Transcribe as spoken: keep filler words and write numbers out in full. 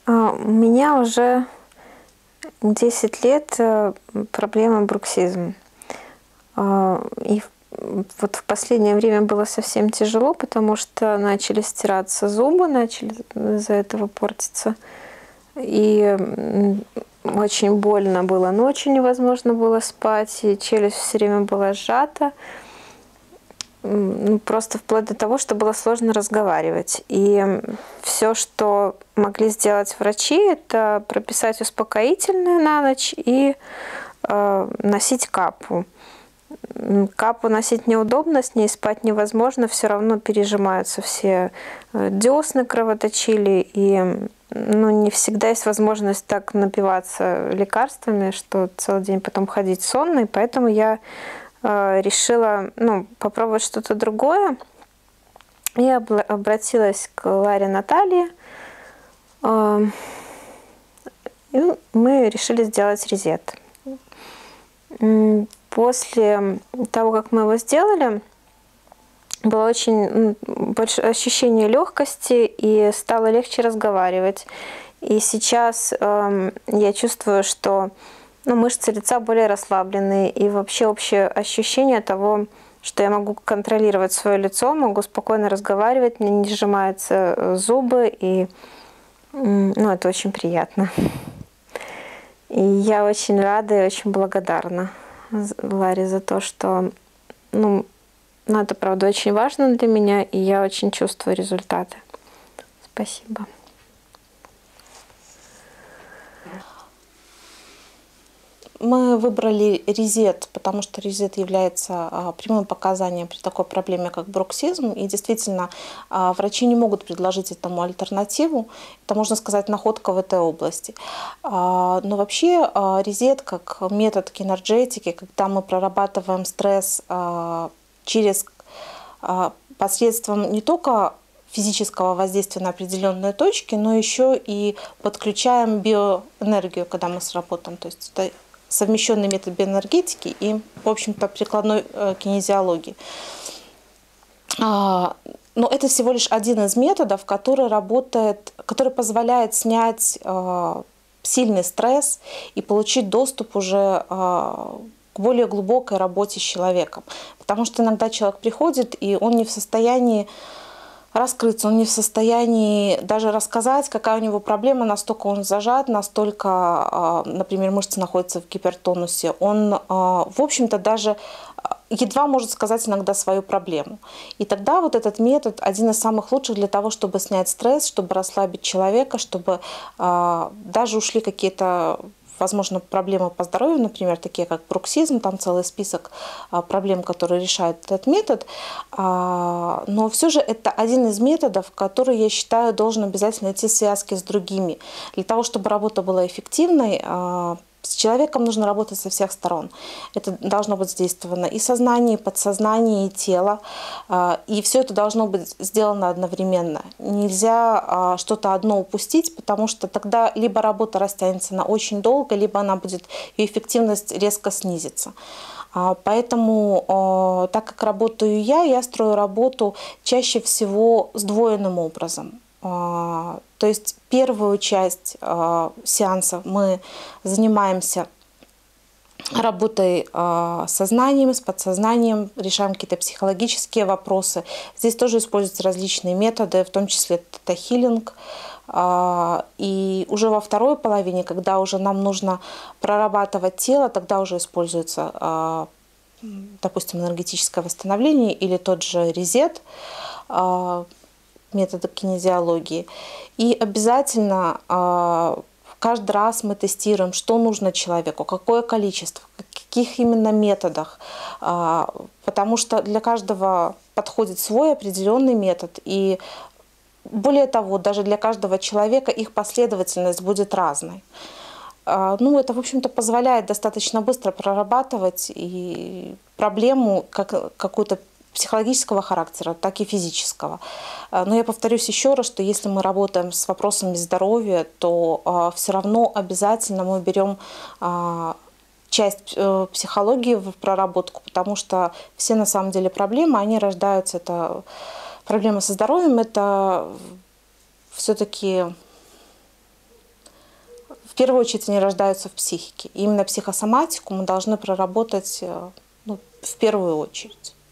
А, У меня уже десять лет э, проблема бруксизм. А, И в- вот в последнее время было совсем тяжело, потому что начали стираться зубы, начали из-за этого портиться. И м, очень больно было, ночью невозможно было спать, и челюсть все время была сжата. М, ну, Просто вплоть до того, что было сложно разговаривать. И все, что могли сделать врачи, это прописать успокоительное на ночь и э, носить капу. М, Капу носить неудобно, с ней спать невозможно, все равно пережимаются все э, десны, кровоточили, и ну, не всегда есть возможность так напиваться лекарствами, что целый день потом ходить сонной, поэтому я э, решила ну, попробовать что-то другое. Я обратилась к Ларе Наталье, э, и мы решили сделать резет. После того, как мы его сделали, было очень большое ощущение легкости и стало легче разговаривать. И сейчас э, я чувствую, что ну, мышцы лица более расслабленные, и вообще общее ощущение того, что я могу контролировать свое лицо, могу спокойно разговаривать, мне не сжимаются зубы, и ну, это очень приятно. И я очень рада и очень благодарна Ларе за то, что ну, ну, это, правда, очень важно для меня, и я очень чувствую результаты. Спасибо. Мы выбрали резет, потому что резет является а, прямым показанием при такой проблеме, как бруксизм. И действительно, а, врачи не могут предложить этому альтернативу. Это, можно сказать, находка в этой области. А, но вообще а, резет как метод кинерджетики, когда мы прорабатываем стресс а, через а, посредством не только физического воздействия на определенные точки, но еще и подключаем биоэнергию, когда мы сработаем. То есть это совмещенный метод биоэнергетики и, в общем-то, прикладной э, кинезиологии. А, но это всего лишь один из методов, который работает, который позволяет снять э, сильный стресс и получить доступ уже э, к более глубокой работе с человеком. Потому что иногда человек приходит, и он не в состоянии раскрыться, он не в состоянии даже рассказать, какая у него проблема, настолько он зажат, настолько, например, мышцы находятся в гипертонусе. Он, в общем-то, даже едва может сказать иногда свою проблему. И тогда вот этот метод один из самых лучших для того, чтобы снять стресс, чтобы расслабить человека, чтобы даже ушли какие-то, возможно, проблемы по здоровью, например, такие как бруксизм, там целый список проблем, которые решает этот метод. Но все же это один из методов, который, я считаю, должен обязательно идти в связке с другими. Для того, чтобы работа была эффективной, с человеком нужно работать со всех сторон. Это должно быть задействовано и сознание, и подсознание, и тело. И все это должно быть сделано одновременно. Нельзя что-то одно упустить, потому что тогда либо работа растянется на очень долго, либо она будет, ее эффективность резко снизится. Поэтому, так как работаю я, я строю работу чаще всего сдвоенным образом. То есть первую часть сеанса мы занимаемся работой с сознанием, с подсознанием, решаем какие-то психологические вопросы. Здесь тоже используются различные методы, в том числе тета-хилинг. И уже во второй половине, когда уже нам нужно прорабатывать тело, тогда уже используется, допустим, энергетическое восстановление или тот же резет, метода кинезиологии. И обязательно каждый раз мы тестируем, что нужно человеку, какое количество, каких именно методах, потому что для каждого подходит свой определенный метод, и более того, даже для каждого человека их последовательность будет разной. Ну, это, в общем-то, позволяет достаточно быстро прорабатывать и проблему как какую-то психологического характера, так и физического. Но я повторюсь еще раз, что если мы работаем с вопросами здоровья, то все равно обязательно мы берем часть психологии в проработку, потому что все на самом деле проблемы, они рождаются, это проблемы со здоровьем, это все-таки в первую очередь они рождаются в психике. И именно психосоматику мы должны проработать, ну, в первую очередь.